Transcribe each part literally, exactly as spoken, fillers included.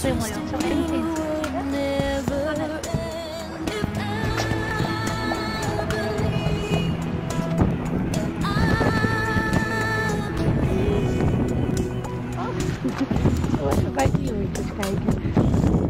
所以我有小心镜。 Hoje vai de oito, Skype.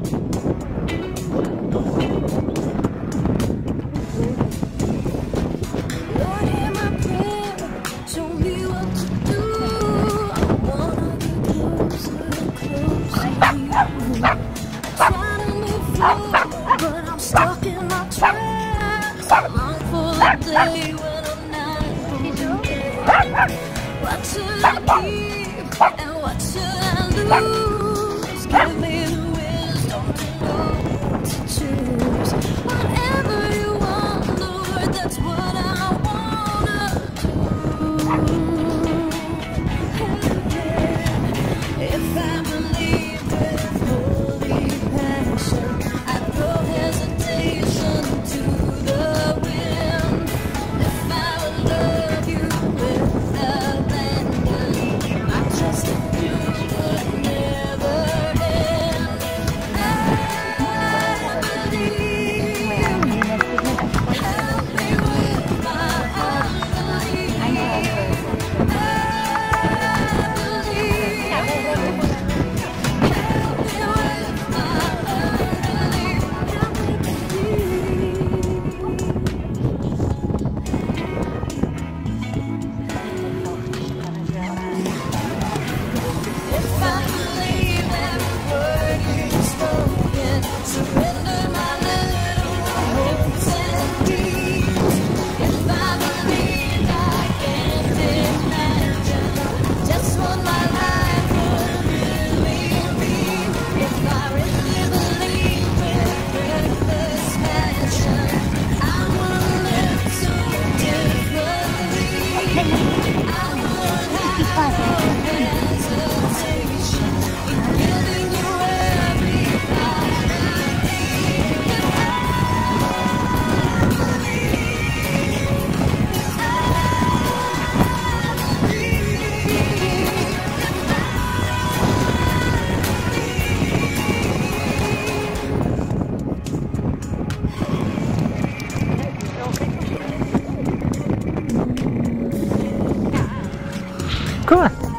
What should I keep and what should I lose? Give me the wisdom to know to choose. Whatever you want, Lord, that's what I wanna do. If I believe with holy passion, I throw hesitation to the wind. If I would love you with abandon, I trust in you would never end. I believe. Help me with my unbelief. I believe. Help me with my unbelief. Help me If I believe every word you've spoken, surrender my little hopes and dreams. If I believe I can't imagine just what my life would really be. If I really believe with reckless passion, I would live so differently. I would have no hesitation in giving you every part of me. Come on.